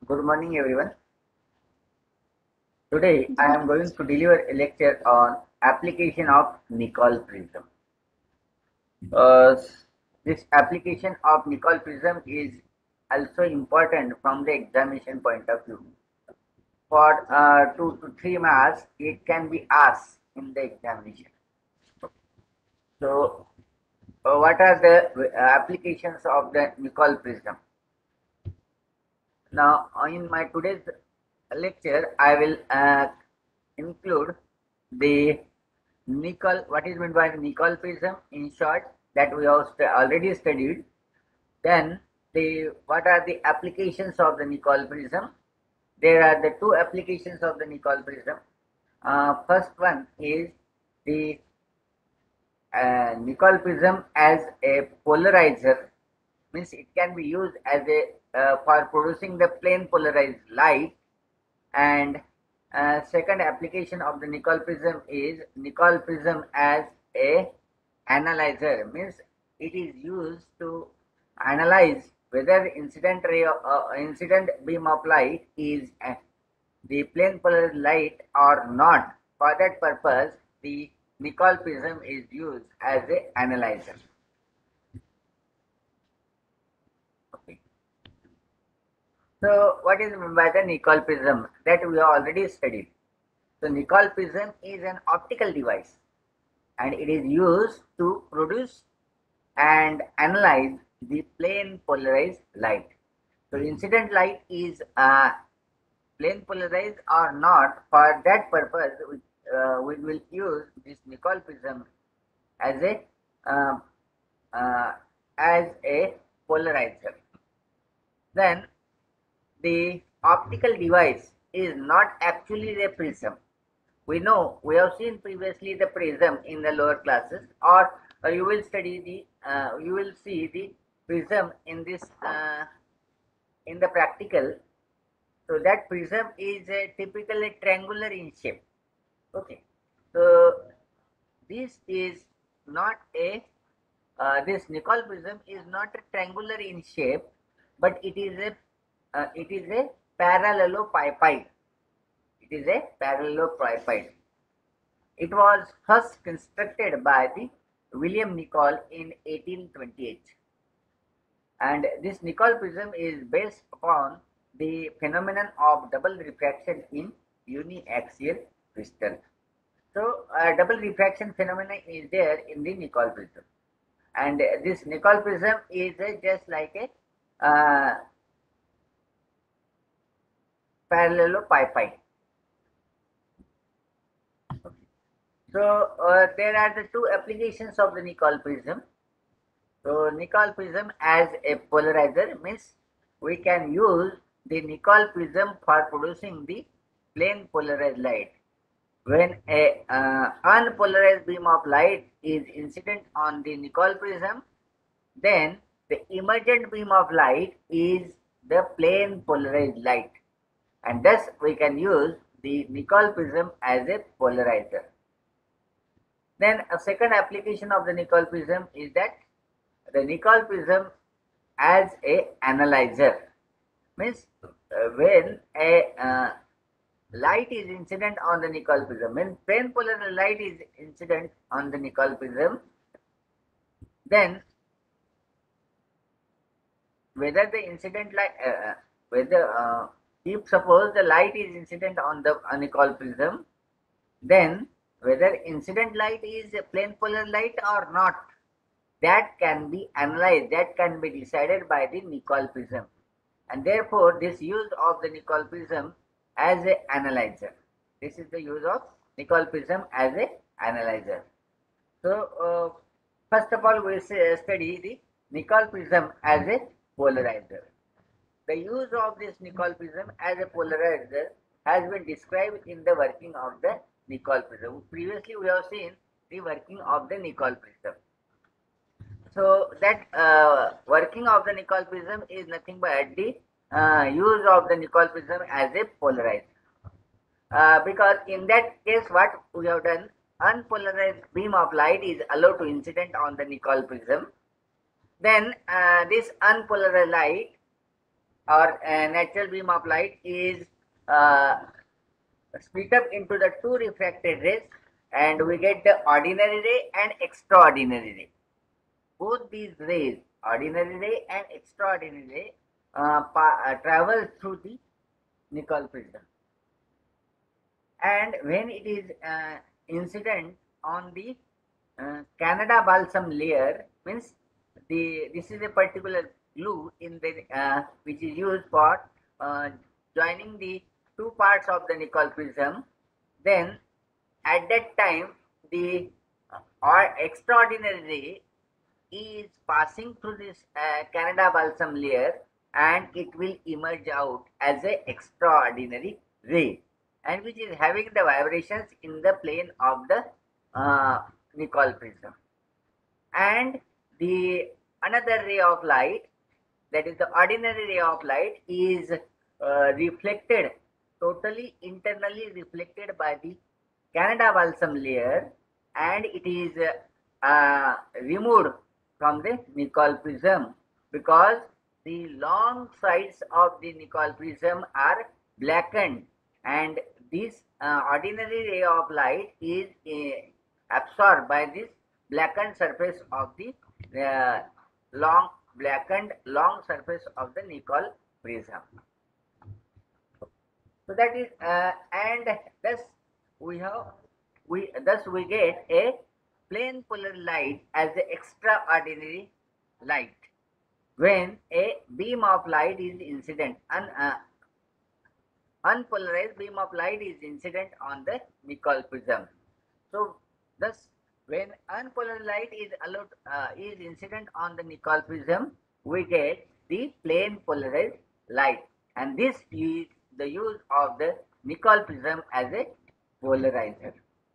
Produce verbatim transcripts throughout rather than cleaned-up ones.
Good morning, everyone. Today, I am going to deliver a lecture on application of Nicol prism. Uh, this application of Nicol prism is also important from the examination point of view. For uh, two to three marks, it can be asked in the examination. So, uh, what are the uh, applications of the Nicol prism? Now, in my today's lecture, I will uh, include the Nicol. What is meant by the Nicol prism? In short, that we have st already studied. Then, the what are the applications of the Nicol prism? There are the two applications of the Nicol prism. Uh, first one is the uh, Nicol prism as a polarizer, means it can be used as a uh, for producing the plane polarized light. And uh, second application of the Nicol prism is Nicol prism as a analyzer, means it is used to analyze whether incident ray of, uh, incident beam of light is uh, the plane polarized light or not. For that purpose, the Nicol prism is used as a analyzer. Okay. So, what is meant by the Nicol prism? That we have already studied. So, Nicol prism is an optical device and it is used to produce and analyze the plane polarized light. So, incident light is uh, plane polarized or not. For that purpose, we, uh, we will use this Nicol prism as a uh, uh, as a polarizer. Then the optical device is not actually the prism. We know, we have seen previously the prism in the lower classes, or, or you will study the, uh, you will see the prism in this, uh, in the practical. So that prism is a typically triangular in shape. Okay. So this is not a, uh, this Nicol prism is not a triangular in shape, but it is a, uh, it is a parallelepiped. It is a parallelepiped. It was first constructed by the William Nicol in eighteen twenty-eight. And this Nicol prism is based upon the phenomenon of double refraction in uniaxial crystal. So, uh, double refraction phenomenon is there in the Nicol prism. And this Nicol prism is uh, just like a uh, parallelepiped. So, uh, there are the two applications of the Nicol prism. So, Nicol prism as a polarizer means we can use the Nicol prism for producing the plane polarized light. When a uh, unpolarized beam of light is incident on the Nicol prism, then the emergent beam of light is the plane polarized light, and thus we can use the Nicol prism as a polarizer. Then a second application of the Nicol prism is that the Nicol prism as a analyzer, means uh, when a uh, light is incident on the Nicol prism, when plane polar light is incident on the Nicol prism, then whether the incident light, uh, whether uh, if suppose the light is incident on the uh, Nicol prism, then whether incident light is a plane polar light or not, that can be analyzed, that can be decided by the Nicol prism, and therefore this use of the Nicol prism as a analyzer. This is the use of Nicol prism as a analyzer. So uh, first of all, we say, study the Nicol prism as a polarizer. The use of this Nicol prism as a polarizer has been described in the working of the Nicol prism. Previously, we have seen the working of the Nicol prism. So that uh, working of the Nicol prism is nothing but the uh, use of the Nicol prism as a polarizer. Uh, because in that case, what we have done, unpolarized beam of light is allowed to incident on the Nicol prism. Then uh, this unpolarized light or a natural beam of light is uh, split up into the two refracted rays, and we get the ordinary ray and extraordinary ray. Both these rays, ordinary ray and extraordinary ray, uh, uh, travel through the Nicol prism, and when it is uh, incident on the uh, Canada balsam layer, means the this is a particular glue in the uh, which is used for uh, joining the two parts of the Nicol prism. Then at that time the uh, or extraordinary ray is passing through this uh, Canada balsam layer, and it will emerge out as a extraordinary ray, and which is having the vibrations in the plane of the uh, Nicol prism. And the another ray of light, that is the ordinary ray of light, is uh, reflected, totally internally reflected by the Canada balsam layer, and it is uh, uh, removed from the Nicol prism, because the long sides of the Nicol prism are blackened, and this uh, ordinary ray of light is uh, absorbed by this blackened surface of the uh, long blackened long surface of the Nicol prism. So that is uh, and thus we have we thus we get a plane polar light as the extraordinary light when a beam of light is incident. Un, uh, unpolarized beam of light is incident on the Nicol prism. So thus when unpolarized light is allowed uh, is incident on the Nicol prism, we get the plane polarized light, and this is the use of the Nicol prism as a polarizer.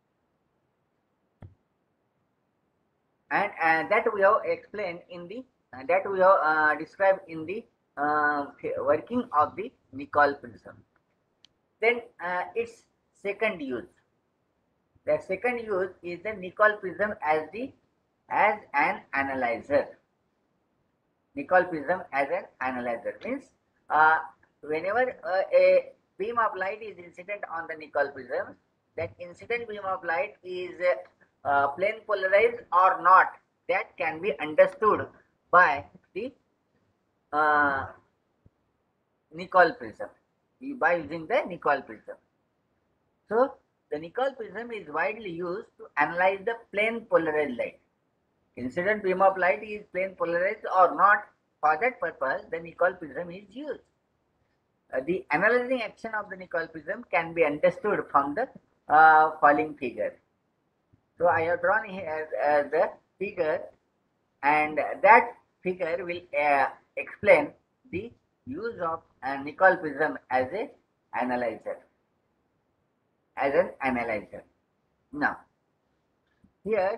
And, and that we have explained in the uh, that we have uh, described in the uh, working of the Nicol prism. Then uh, its second use. The second use is the Nicol prism as the as an analyzer. Nicol prism as an analyzer means uh, whenever uh, a beam of light is incident on the Nicol prism, that incident beam of light is uh, uh, plane polarized or not, that can be understood by the uh, Nicol prism, by using the Nicol prism. So the Nicol prism is widely used to analyze the plane polarized light. Incident beam of light is plane polarized or not. For that purpose, the Nicol prism is used. Uh, the analyzing action of the Nicol prism can be understood from the uh, following figure. So I have drawn here uh, the figure, and that figure will uh, explain the use of a Nicol prism as a analyzer. As an analyzer. Now, here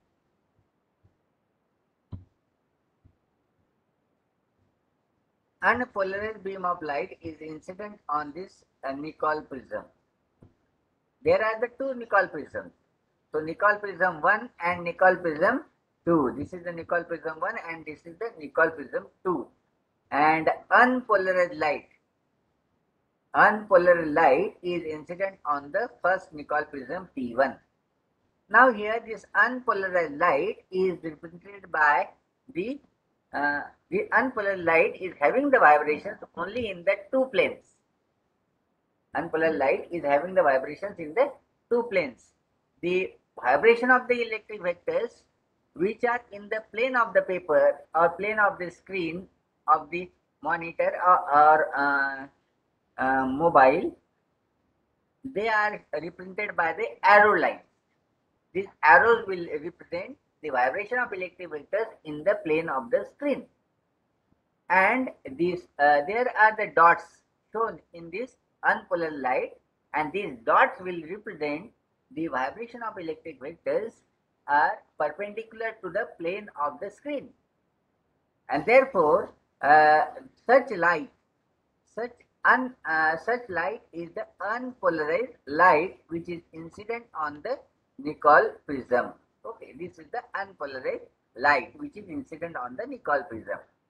unpolarized beam of light is incident on this uh, Nicol prism. There are the two Nicol prisms. So Nicol prism one and Nicol prism two. This is the Nicol prism one and this is the Nicol prism two. And unpolarized light. Unpolarized light is incident on the first Nicol prism T one. Now here this unpolarized light is represented by the uh, the unpolarized light is having the vibrations only in the two planes. Unpolarized light is having the vibrations in the two planes. The vibration of the electric vectors which are in the plane of the paper or plane of the screen of the monitor or, or uh, uh, mobile, they are represented by the arrow line. These arrows will represent the vibration of electric vectors in the plane of the screen, and these uh, there are the dots shown in this unpolarized light, and these dots will represent the vibration of electric vectors are perpendicular to the plane of the screen, and therefore uh, such light such un uh, such light is the unpolarized light which is incident on the Nicol prism. Okay, this is the unpolarized light which is incident on the Nicol prism.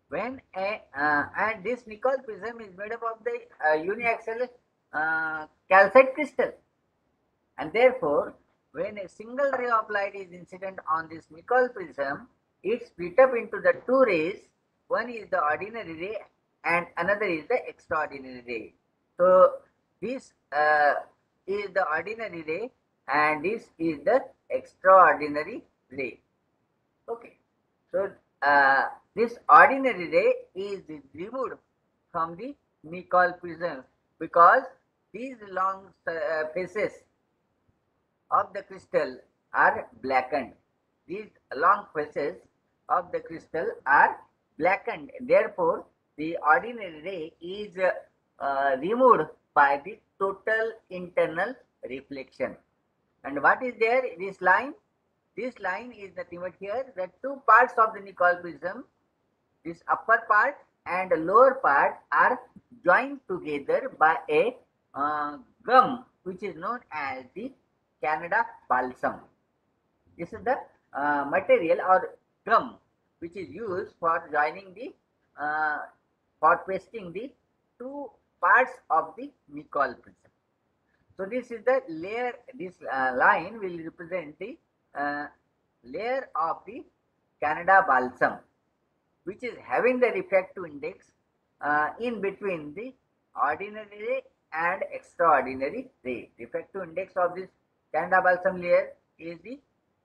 when a uh, and this nickel prism is made up of the uh, uniaxial uh, calcite crystal, and therefore when a single ray of light is incident on this nickel prism, it split up into the two rays. One is the ordinary ray and another is the extraordinary ray. So this uh, is the ordinary ray and this is the extraordinary ray. Okay. So uh, this ordinary ray is removed from the nickel prism because these long uh, faces of the crystal are blackened. These long faces of the crystal are blackened. Therefore, the ordinary ray is uh, uh, removed by the total internal reflection. And what is there? This line. This line is nothing but here. The two parts of the nickel prism, this upper part and lower part, are joined together by a uh, gum, which is known as the Canada balsam. This is the uh, material or gum which is used for joining the uh, for pasting the two parts of the nickel prism. So this is the layer. This uh, line will represent the uh, layer of the Canada balsam, which is having the refractive index uh, in between the ordinary ray and extraordinary ray. Refractive index of this Canada balsam layer is the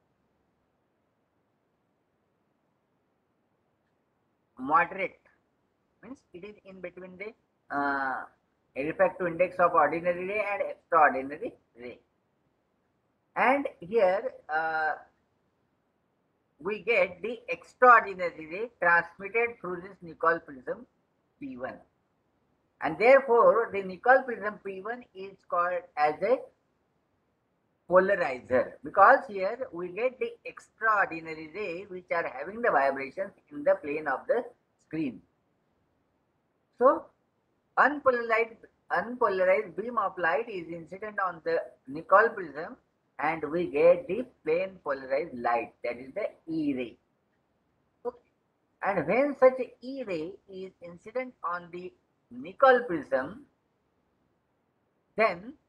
moderate, means it is in between the uh, refractive index of ordinary ray and extraordinary ray. And here uh, we get the extraordinary ray transmitted through this nickel prism P one, and therefore the nickel prism P one is called as a polarizer, because here we get the extraordinary ray which are having the vibrations in the plane of the screen. So unpolarized unpolarized beam of light is incident on the nickel prism and we get the plane polarized light, that is the E ray. Okay. And when such E ray is incident on the nickel prism, then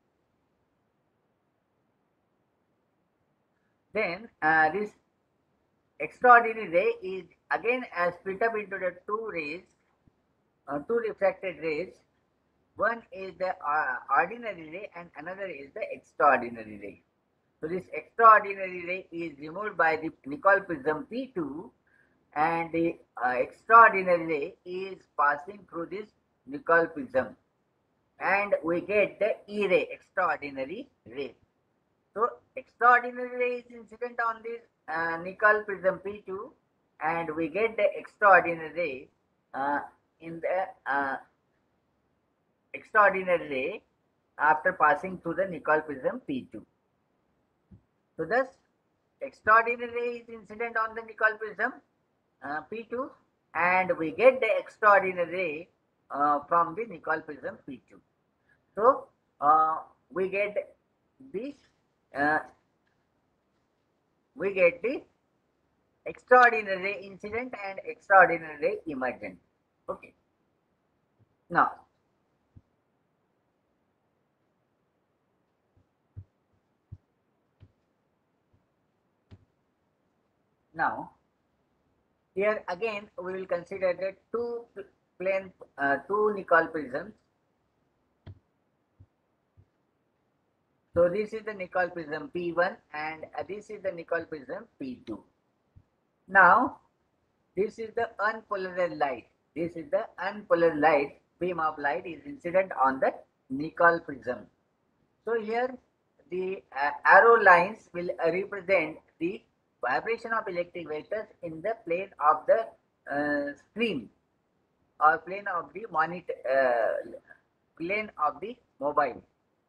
then uh, this extraordinary ray is again uh, split up into the two rays, uh, two refracted rays. One is the uh, ordinary ray and another is the extraordinary ray. So this extraordinary ray is removed by the nickel prism P two, and the uh, extraordinary ray is passing through this nickel prism, and we get the E ray, extraordinary ray. So extraordinary ray is incident on this uh, nickel prism P two, and we get the extraordinary ray uh, in the uh, extraordinary ray after passing through the nickel prism P two. So thus extraordinary ray is incident on the nickel prism uh, P two, and we get the extraordinary ray uh, from the nickel prism P two. So uh, we get the uh, we get the extraordinary ray incident and extraordinary ray emergent. Okay. Now now here again we will consider the two plane uh, two nickel prisms. So this is the nickel prism P one and uh, this is the nickel prism P two. Now this is the unpolarized light. This is the unpolarized light. Beam of light is incident on the nickel prism. So here the uh, arrow lines will uh, represent the vibration of electric vectors in the plane of the uh, screen or plane of the monitor, uh, plane of the mobile,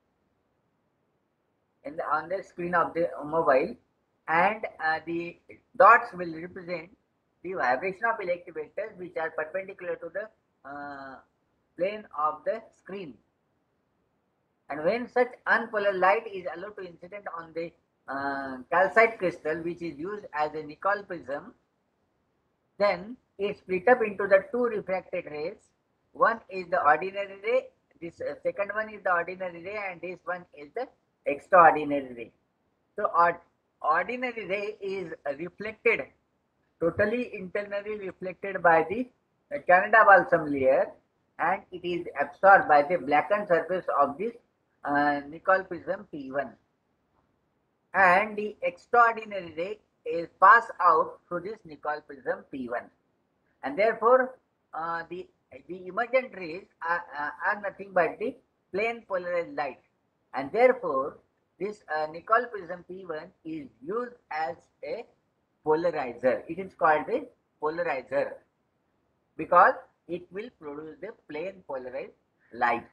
in the, on the screen of the mobile, and uh, the dots will represent the vibration of electric vectors which are perpendicular to the uh, plane of the screen. And when such unpolarized light is allowed to incident on the uh, calcite crystal which is used as a nickel prism, then is split up into the two refracted rays. One is the ordinary ray, this uh, second one is the ordinary ray, and this one is the extraordinary ray. So or, ordinary ray is reflected, totally internally reflected by the uh, Canada balsam layer, and it is absorbed by the blackened surface of this uh, Nicol prism P one. And the extraordinary ray is passed out through this Nicol prism P one. And therefore, uh, the, the emergent rays are, uh, are nothing but the plane polarized light. And therefore, this uh, Nicol prism P one is used as a polarizer. It is called a polarizer because it will produce the plane polarized light.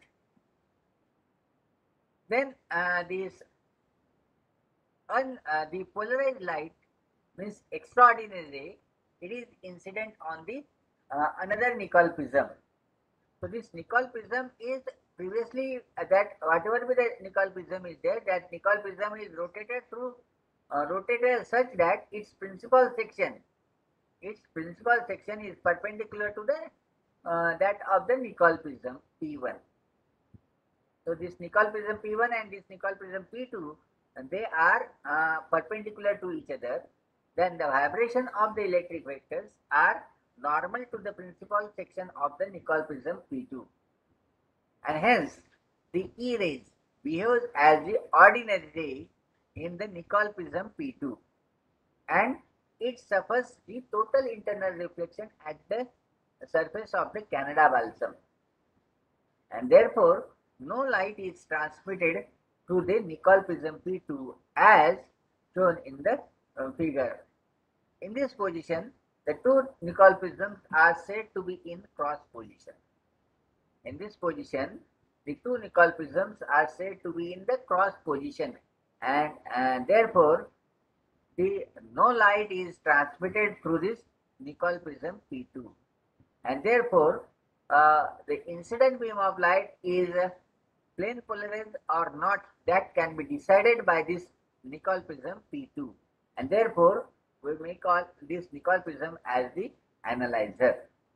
Then uh, this un, uh, the polarized light means extraordinary ray. It is incident on the uh, another Nicol prism. So this Nicol prism is previously uh, that whatever be the Nicol prism is there, that Nicol prism is rotated through uh, rotated such that its principal section, its principal section is perpendicular to the uh, that of the Nicol prism P one. So this Nicol prism P one and this Nicol prism P two, they are uh, perpendicular to each other. Then the vibration of the electric vectors are normal to the principal section of the Nicol prism P two, and hence the E rays behaves as the ordinary ray in the Nicol prism P two, and it suffers the total internal reflection at the surface of the Canada balsam, and therefore no light is transmitted through the Nicol prism P two as shown in the uh, figure. In this position, the two Nicol prisms are said to be in cross position. In this position, the two Nicol prisms are said to be in the cross position, and, and therefore the no light is transmitted through this Nicol prism P two, and therefore uh, the incident beam of light is uh, plane polarized or not, that can be decided by this Nicol prism P two, and therefore we may call this Nicol prism as the analyzer.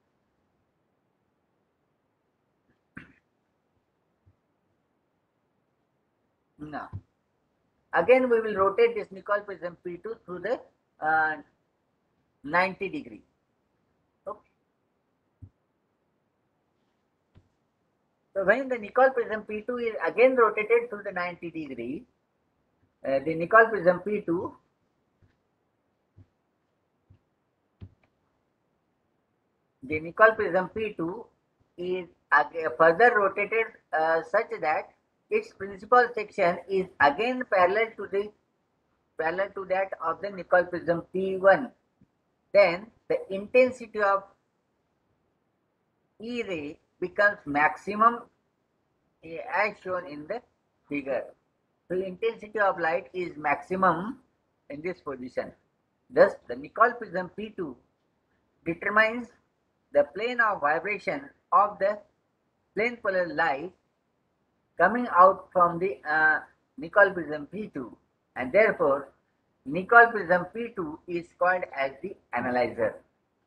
Now, again we will rotate this Nicol prism P two through the uh, ninety degree. Okay. So when the Nicol prism P two is again rotated through the ninety degree, uh, the Nicol prism P two the Nicol prism P two is further rotated uh, such that its principal section is again parallel to the parallel to that of the Nicol prism P one. Then the intensity of E ray becomes maximum as shown in the figure. So intensity of light is maximum in this position. Thus the Nicol prism P two determines the plane of vibration of the plane polar light coming out from the uh, Nicol prism P two, and therefore Nicol prism P two is called as the analyzer.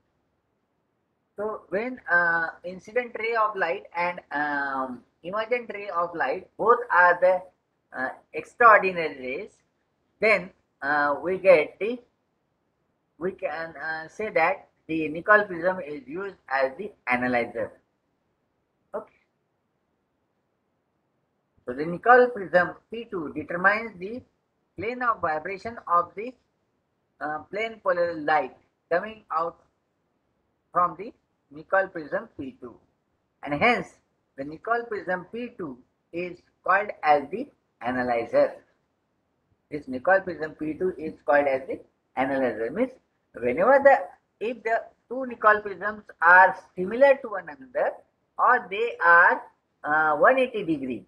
So when uh, incident ray of light and um, emergent ray of light both are the uh, extraordinary rays, then uh, we get the we can uh, say that the Nicol prism is used as the analyzer. Okay. So the Nicol prism P two determines the plane of vibration of the uh, plane polar light coming out from the Nicol prism P two, and hence the Nicol prism P two is called as the analyzer. This Nicol prism P two is called as the analyzer. Means whenever the if the two Nicol prisms are similar to one another or they are uh, one hundred eighty degree,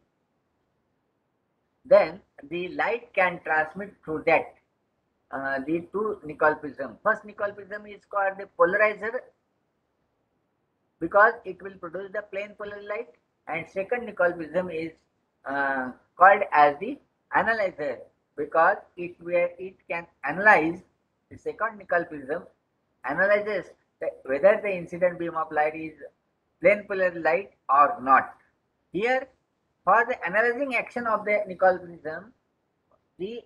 then the light can transmit through that uh, the two Nicol prism. First Nicol prism is called the polarizer because it will produce the plane polar light, and second Nicol prism is uh, called as the analyzer because it where it can analyze the second Nicol prism analyzes whether the incident beam of light is plane polar light or not. Here, for the analyzing action of the Nicol prism, the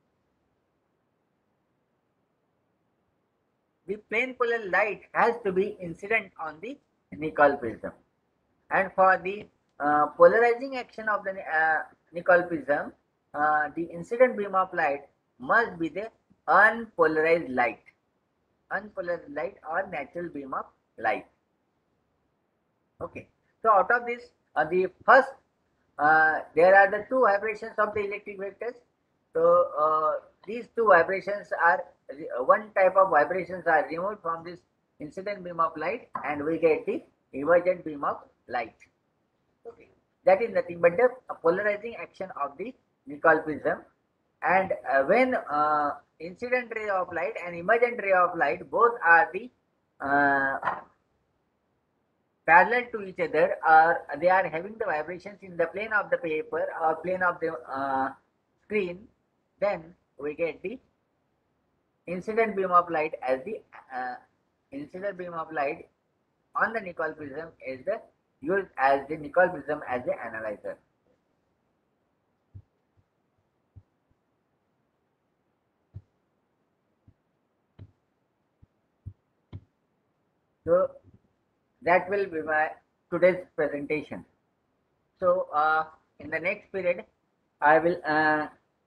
the plane polar light has to be incident on the Nicol prism, and for the uh, polarizing action of the uh, Nicol prism, uh, the incident beam of light must be the unpolarized light, unpolarized light or natural beam of light. Okay, so out of this, uh, the first, uh, there are the two vibrations of the electric vectors. So uh, these two vibrations are, uh, one type of vibrations are removed from this incident beam of light, and we get the emergent beam of light. Okay, that is nothing but the polarizing action of the Nicol prism. And uh, when uh, incident ray of light and emergent ray of light both are the uh, parallel to each other, or they are having the vibrations in the plane of the paper or plane of the uh, screen, then we get the incident beam of light as the uh, incident beam of light on the Nicol prism is the used as the Nicol prism as the analyzer. So that will be my today's presentation. So uh, in the next period, I will uh,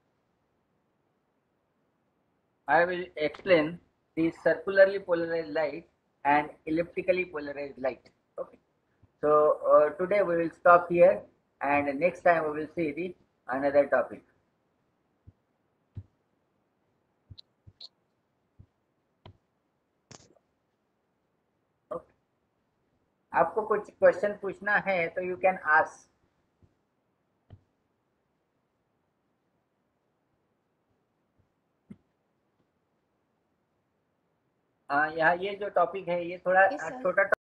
I will explain the circularly polarized light and elliptically polarized light. Okay. So uh, today we will stop here, and next time we will see the another topic. Okay. आपको कुछ question पूछना है तो you can ask. यहाँ ये जो topic है ये थोड़ा Yes, sir. छोटा